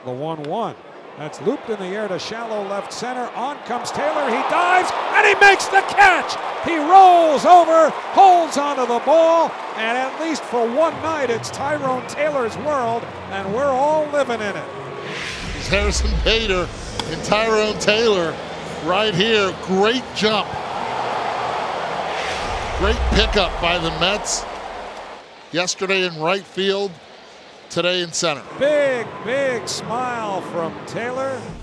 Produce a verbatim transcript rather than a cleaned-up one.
The one one. That's looped in the air to shallow left center. On comes Taylor. He dives, and he makes the catch. He rolls over, holds onto the ball, and at least for one night, it's Tyrone Taylor's world, and we're all living in it. It's Harrison Bader and Tyrone Taylor right here. Great jump. Great pickup by the Mets. Yesterday in right field, today in center. Big, big smile from Taylor.